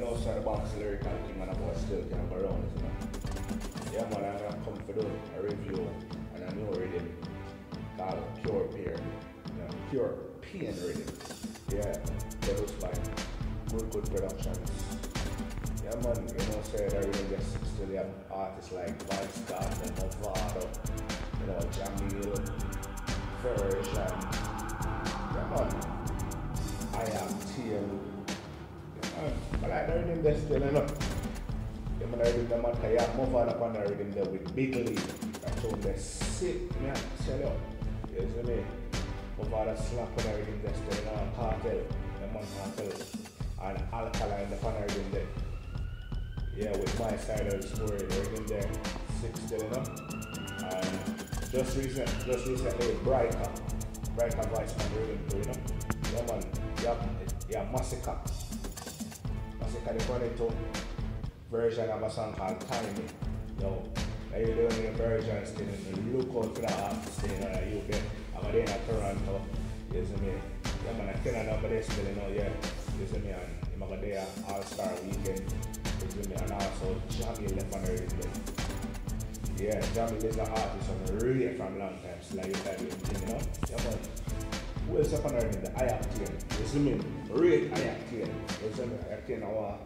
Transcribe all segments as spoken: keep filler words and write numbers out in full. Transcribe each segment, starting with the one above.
know, so the box lyrical king and a boy still can go around, you know. Yeah, man, I'm gonna come for do a review and a new rhythm called Pure Pain. You know, Pure Pain rhythm. Yeah, produced by Good Good Productions. Yeah, man, you know, say that rhythm gets still have artists like Vybz Kartel, Mavado, you know, Jamil, Version. Yeah, man, I am Teal. But I don't think that's still enough. I'm going to read the man, I have more up on the rhythm there with Big League. That's all they sick, man. Tell you. You see me? My father slap on the rhythm there still in Cartel. The man Cartel. And Alkaline the on the rhythm there. Yeah, with my side of the story, the rhythm there. Sick still enough. And just recent, just recently, Brighter. Brighter voice on the rhythm too, you know? Yeah, man. Yeah, yeah, Massacre. Massacre the twenty-two version of a song called Timing. Yo, now you're doing the version still, and look out for that artist still in the U K. I'm there in Toronto, you see me? Yeah, man, I tell you nobody still, you know, yeah, you see me? And I'm there All-Star Weekend, you see me? And also Jamil left on the rhythm. Yeah, Jamil is an artist from really from long time, so like you type in, you know? Yeah, man. Who else up on the rhythm? The I Octane, you see me? Real I Octane, you see me? I Octane our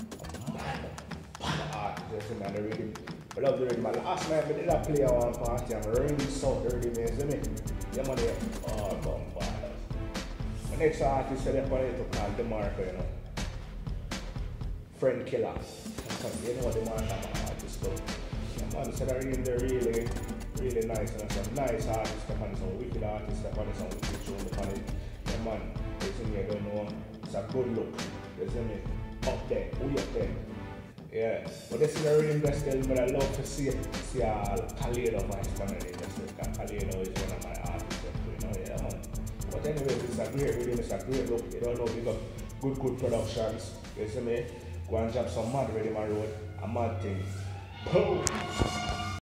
art, you see me? And the rhythm. I love the rhythm. Last night I did a play on one party and really saw the rhythm, you see me? Yeah, man, yeah. Oh, come fathers. The next artist I put it to call DeMarco, you know. Friend Killer. You know what DeMarco artist do. Yeah, man, so that rhythm, they're really, really nice. And some nice artists, and some wicked artists, and some wicked tunes, and yeah, man, you see me, I don't know. It's a good look. You see me? Up there, way up there. Yeah, but this is a rhythm that's still, but I love to see see uh, Khalid voice on the industry. Khalid is one of my artists, you know, yeah, man. But anyway, it's a great rhythm, it's a great look. You don't know, we got good, good productions. You see me? Go and jump some mad rhythm and road, a mad thing. Boom!